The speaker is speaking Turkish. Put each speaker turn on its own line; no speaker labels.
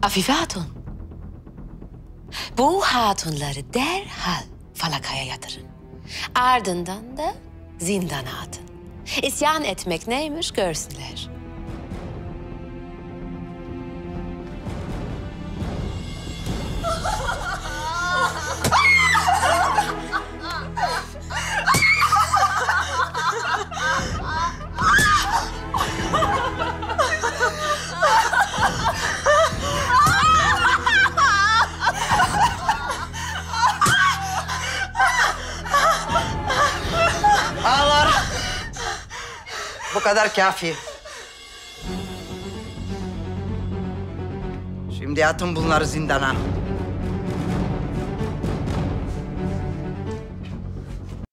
Afife Hatun. Bu hatunları derhal falakaya yatırın. Ardından da zindana atın. İsyan etmek neymiş görsünler.
Ağlar. Bu kadar kafi. Şimdi atın bunları zindana.